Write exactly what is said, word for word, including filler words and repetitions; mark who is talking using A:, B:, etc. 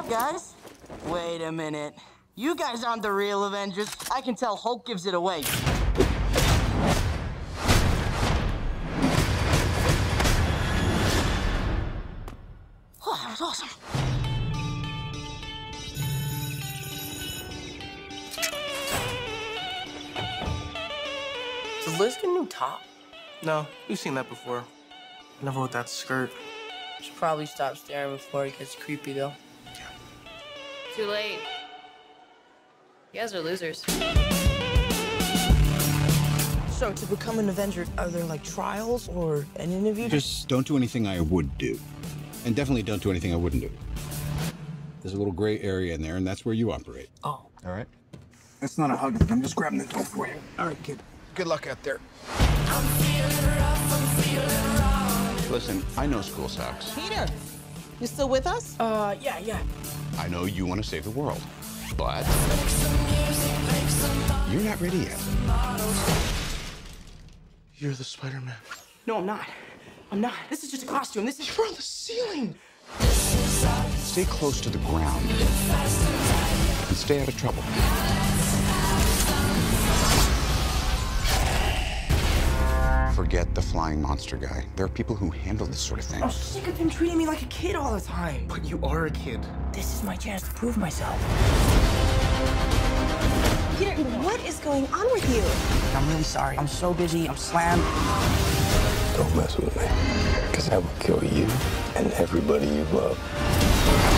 A: Guys, wait a minute. You guys aren't the real Avengers. I can tell Hulk gives it away. Oh, that was awesome.
B: Does Liz get a new top?
C: No, we've seen that before. Never with that skirt.
B: Should probably stop staring before it gets creepy, though.
C: Yeah.
D: Too late. You guys are losers.
E: So, to become an Avenger, are there, like, trials or an interview?
F: Just don't do anything I would do. And definitely don't do anything I wouldn't do. There's a little gray area in there, and that's where you operate.
E: Oh.
F: All right?
G: That's not a hug. I'm just grabbing the door for you.
F: All right, kid. Good luck out there. Listen, I know school sucks.
E: Peter, you still with us?
A: Uh, yeah, yeah.
F: I know you want to save the world, but you're not ready yet.
C: You're the Spider-Man.
A: No, I'm not. I'm not. This is just a costume. This is...
C: You're on the ceiling.
F: Stay close to the ground and stay out of trouble. Forget the flying monster guy. There are people who handle this sort of thing.
E: I'm sick of him treating me like a kid all the time.
C: But you are a kid.
E: This is my chance to prove myself.
H: Peter, what is going on with you?
E: I'm really sorry. I'm so busy. I'm slammed.
G: Don't mess with me, because I will kill you and everybody you love.